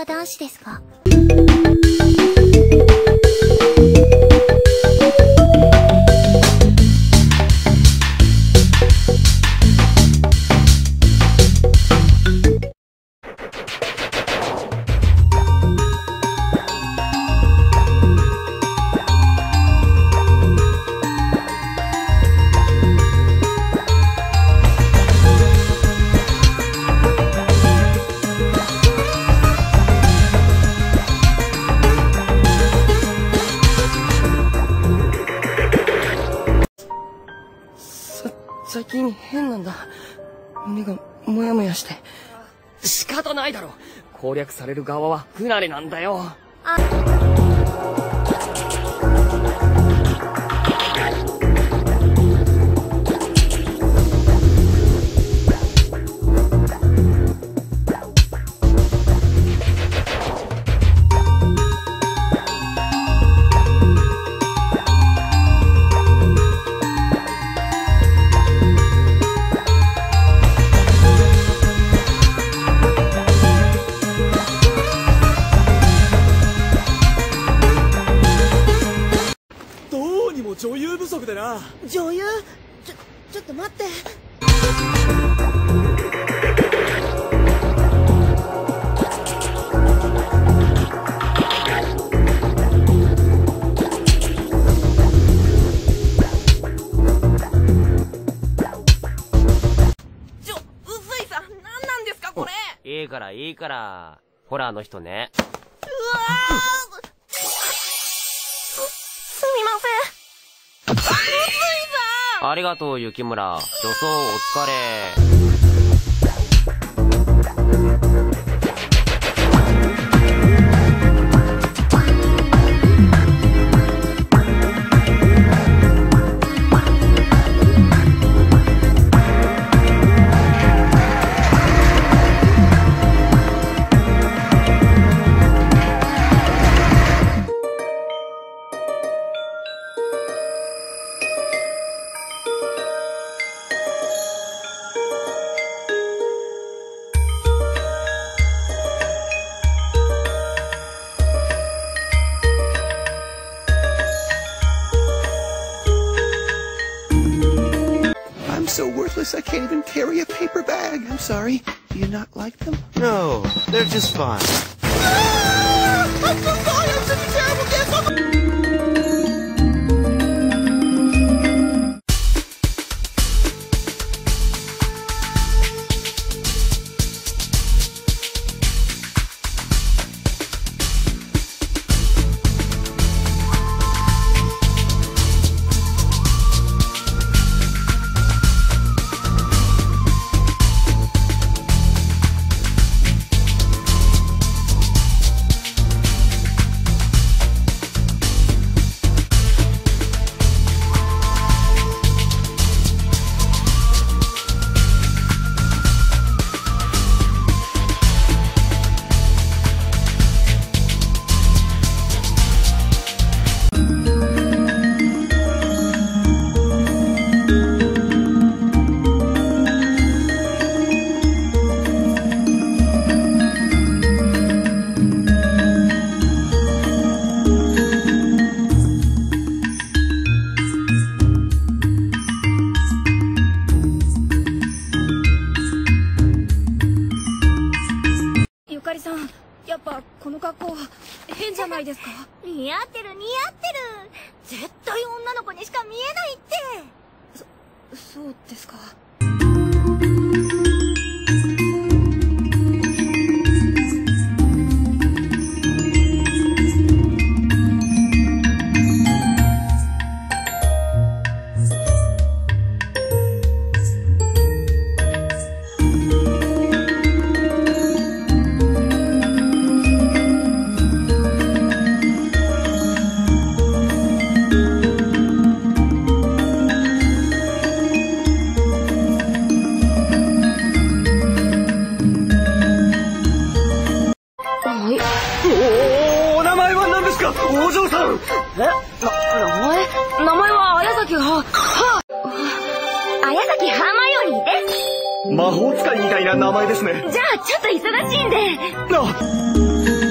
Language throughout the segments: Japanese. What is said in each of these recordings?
は男子ですか？ 最近変なんだ。胸がもやもやして。仕方ないだろ。攻略される側は不慣れなんだよ。 女優不足でな。 女優？ちょっと待って。 臼井さん、何なんですかこれ。 いいからいいから。ほらあの人ね。 うわー、すみません。 ありがとう雪村。女装お疲れ。 I'm so worthless I can't even carry a paper bag. I'm sorry. Do you not like them? No, they're just fine. I'm so sorry. I'm such a terrible guest. ゆかりさん、やっぱこの格好変じゃないですか？ 似合ってる似合ってる。絶対女の子にしか見えないって。 そうですか。 お名前は何ですか、お嬢さん。 名前は綾崎綾崎ハーマイオニーです。 魔法使いみたいな名前ですね。 じゃあちょっと忙しいんで。 あ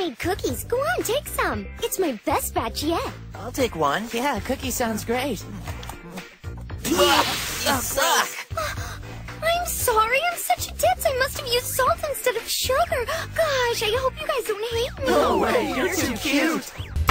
made cookies. Go on, take some. It's my best batch yet. I'll take one. Yeah, cookie sounds great. You suck! I'm sorry, I'm such a ditz. I must have used salt instead of sugar. Gosh, I hope you guys don't hate me. No way, you're too cute!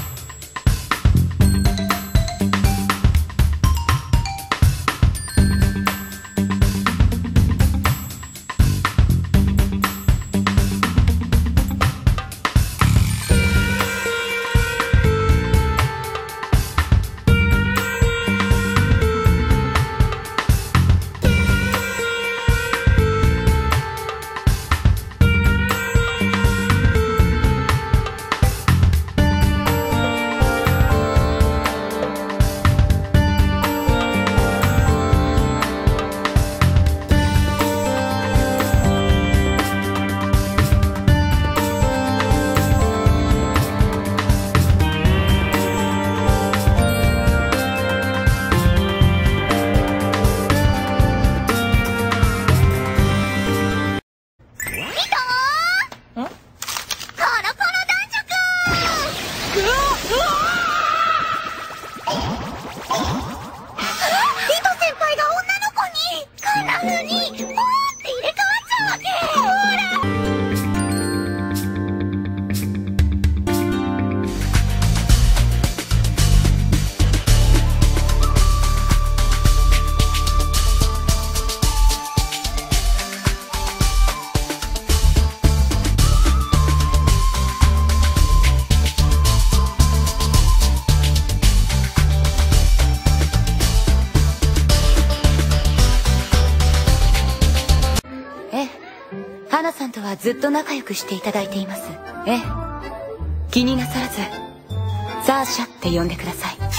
花さんとはずっと仲良くしていただいています。ええ。気になさらず、ザーシャって呼んでください。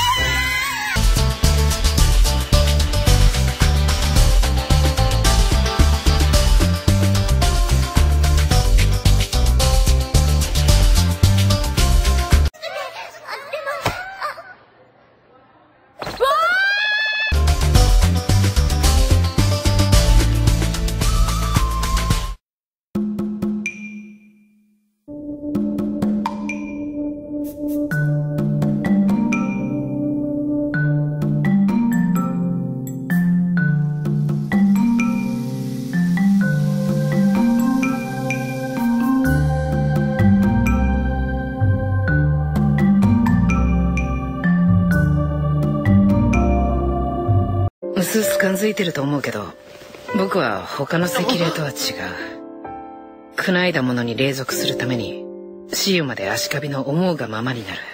うすうす感づいてると思うけど、僕は他の赤霊とは違う。砕いだものに隷属するために死ゆまで足首の思うがままになる。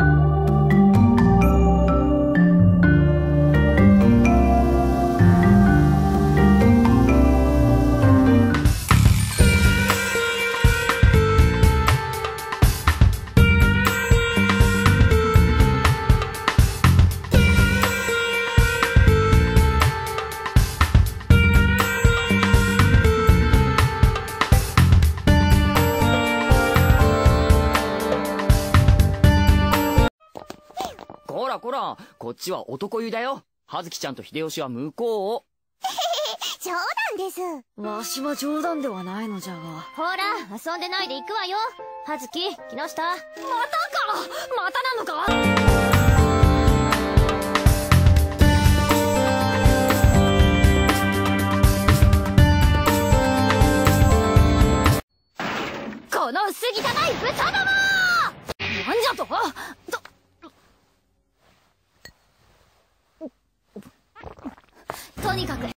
こらこら、こっちは男湯だよ。葉月ちゃんと秀吉は向こうを。 冗談です。 わしは冗談ではないのじゃが。 ほら、遊んでないで行くわよ。葉月、木下。またか！またなのか？この薄汚い豚ども！なんじゃと？とにかく。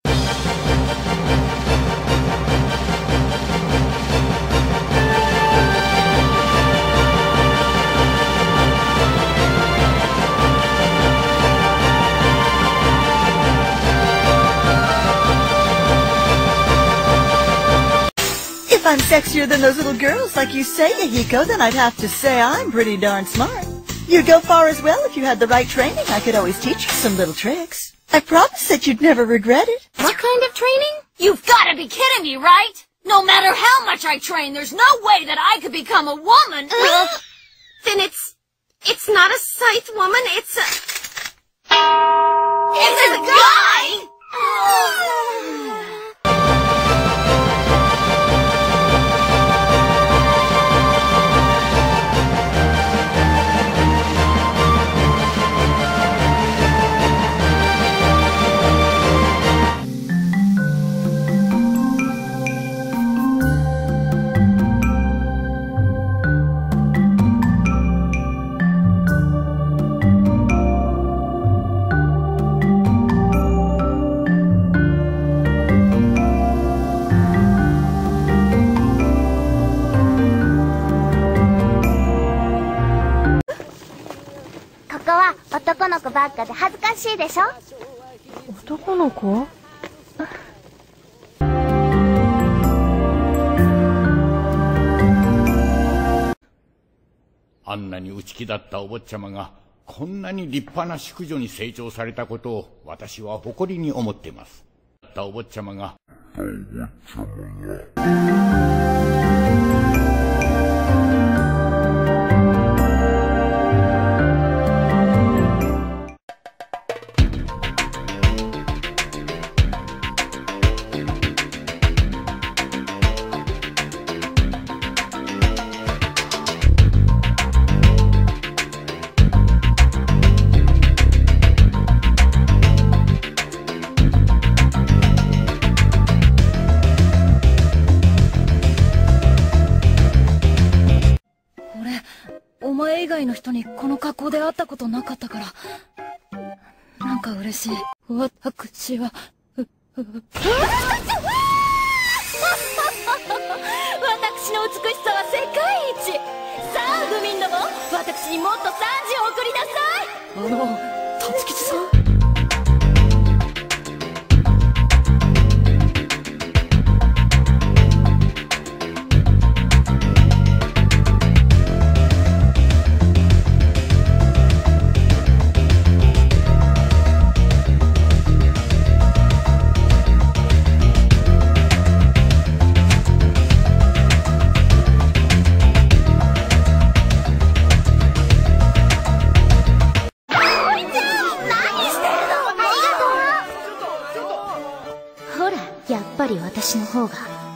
If I'm sexier than those little girls like you say, Yahiko, then I'd have to say I'm pretty darn smart. You'd go far as well if you had the right training. I could always teach you some little tricks. I promise that you'd never regret it. What kind of training? You've gotta be kidding me, right? No matter how much I train, there's no way that I could become a woman. Then it's not a scythe woman, it's a... It's a guy! ばっかで恥ずかしいでしょ。 男の子？ あんなに内気だったお坊ちゃまがこんなに立派な淑女に成長されたことを私は誇りに思っています。お坊ちゃまがお前以外の人にこの格好で会ったことなかったから、なんか嬉しい。私は、私の美しさは世界一。さあ、グミンども、私にもっと賛辞を送りなさい。辰吉さん？ やっぱり私の方が。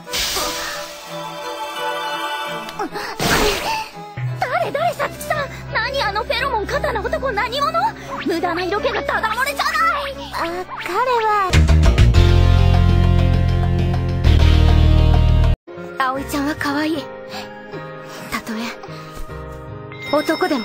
誰さつきさん、何あのフェロモン肩の男何者？無駄な色気がただ漏れじゃない。彼は葵ちゃんは可愛い。たとえ男でも。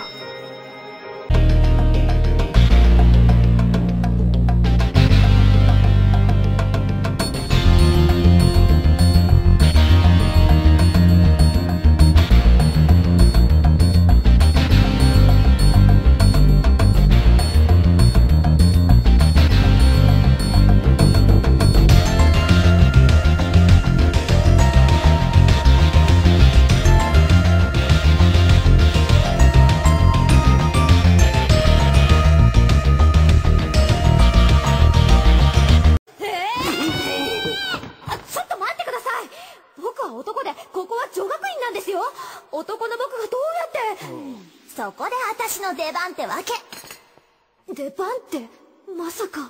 男の僕がどうやって。そこで私の出番ってわけ。出番ってまさか。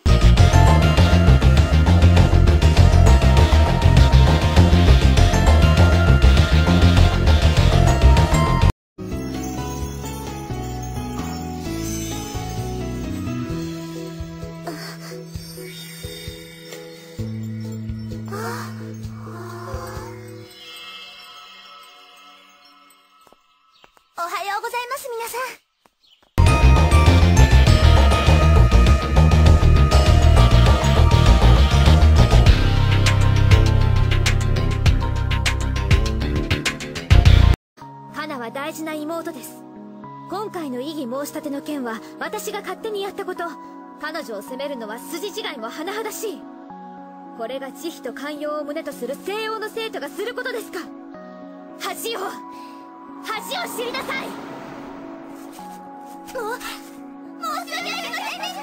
おはようございます、皆さん。花は大事な妹です。今回の異議申し立ての件は私が勝手にやったこと。彼女を責めるのは筋違いも甚だしい。これが慈悲と寛容を胸とする西洋の生徒がすることですか。恥を知りなさい。申し訳ありませんでした。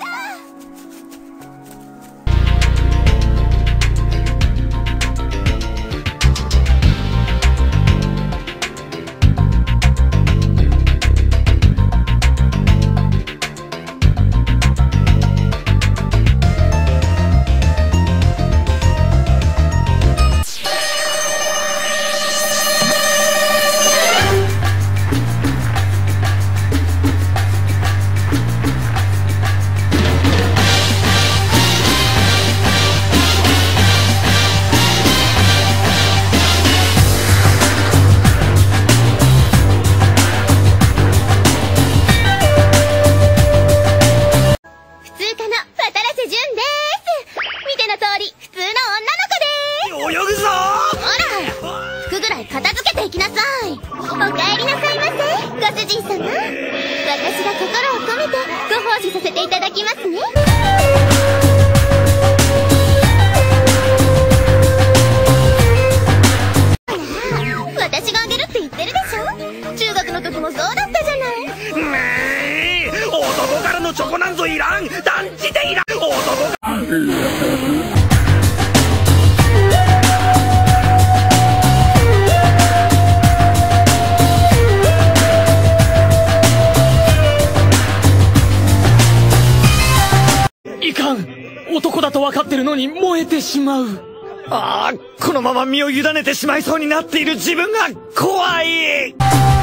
い片付けていきなさい。お帰りなさいませ、ご主人様。私が心を込めてご奉仕させていただきますね。私があげるって言ってるでしょ。中学の時もそうだったじゃない。 男からのチョコなんぞいらん。断じていらん。男からいかん。男だと分かってるのに燃えてしまう。 このまま身を委ねてしまいそうになっている自分が怖い。